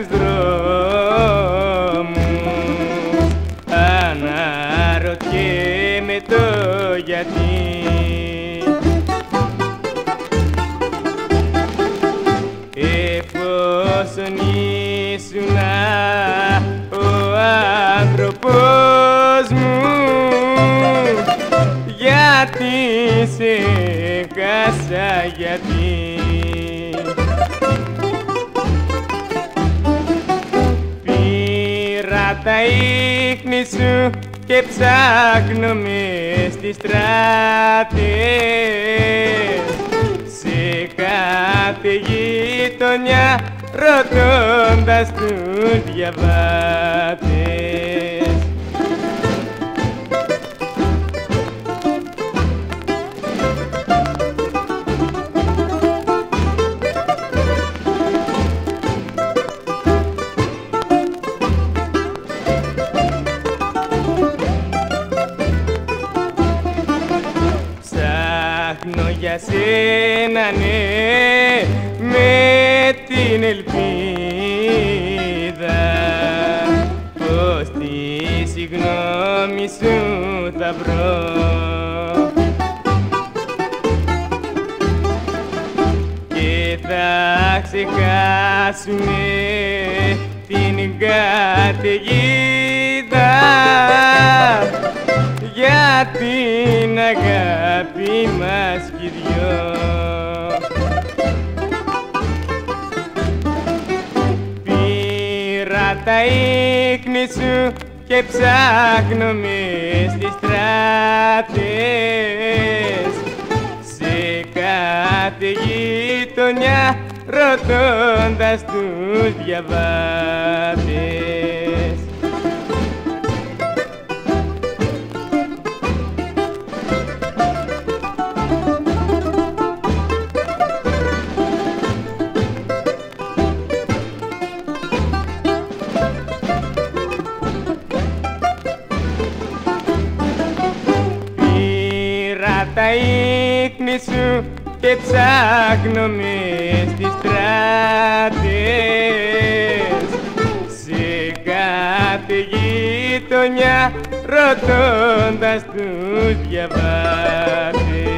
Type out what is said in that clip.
δρόμους αναρωτιέμαι το γιατί. Εφόσον ήσουνα ο άνθρωπος μου, γιατί σε χάσα, γιατί? Πήρα τα ίχνη σου και ψάχνω μες στις στράτες, σε κάθε γειτονιά ρωτώντας τους διαβάτες. Ψάχνω για σένα, ναι, με την ελπίδα πως τη συγγνώμη σου θα βρω. Και θα ξεχάσουμε την καταιγίδα για την αγάπη μας κι δυο. Πήρα τα ίχνη σου και ψάχνω μες στις στράτες, σε κάθε γειτονιά ρωτώντας τους διαβάτες. Τα ίχνη σου και ψάχνω μες στις στράτες, σε κάθε γειτονιά ρωτώντας τους διαβάτες.